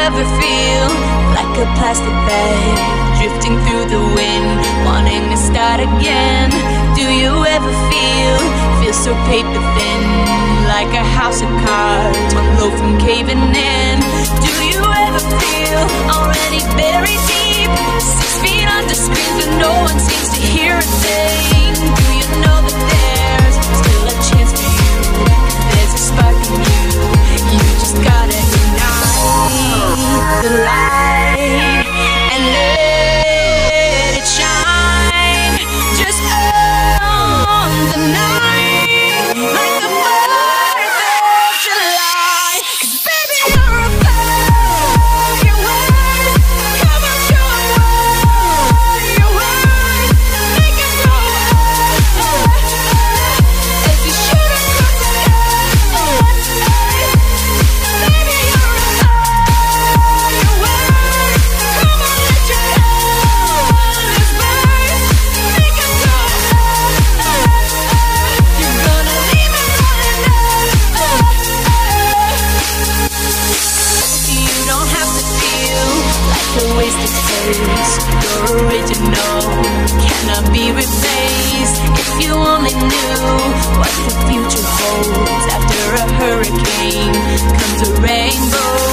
ever feel like a plastic bag drifting through the wind, wanting to start again? Do you ever feel so paper thin, like a house of cards, one low from caving in? Do you ever feel already buried deep, 6 feet under screens, but no one seems to hear a thing? Do you know that there's still a chance for you? There's a spark in you just gotta ignite the light and let it shine just on the night, like the 4th of July. 'Cause baby, you're a firework, come on, show 'em what you're worth. Make it go as you shoot across the sky. Baby, you're a firework, come on, let your colors burn. Make it go, you're gonna leave it running up. You don't have to feel like a wasted space. You're original, cannot be replaced. If you only knew what the future holds, after a hurricane comes a rainbow.